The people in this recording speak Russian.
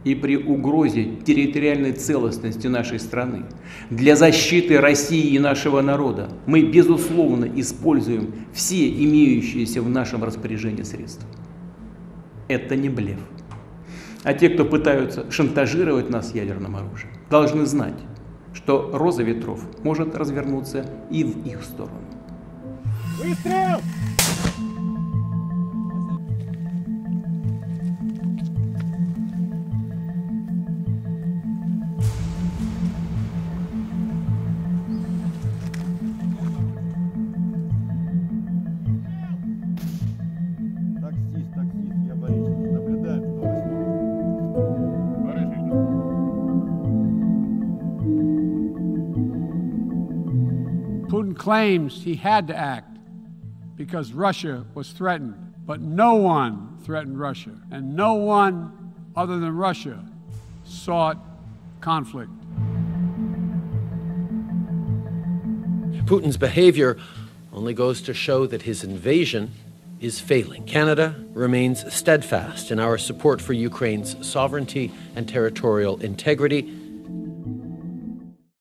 и при угрозе территориальной целостности нашей страны, для защиты России и нашего народа мы, безусловно, используем все имеющиеся в нашем распоряжении средства. Это не блеф. А те, кто пытаются шантажировать нас ядерным оружием, должны знать, что роза ветров может развернуться и в их сторону. Выстрел! Таксист, я Борисович, наблюдаем 108. Борисович. Putin claims he had to act because Russia was threatened, but no one threatened Russia, and no one other than Russia sought conflict. Putin's behavior only goes to show that his invasion is failing. Canada remains steadfast in our support for Ukraine's sovereignty and territorial integrity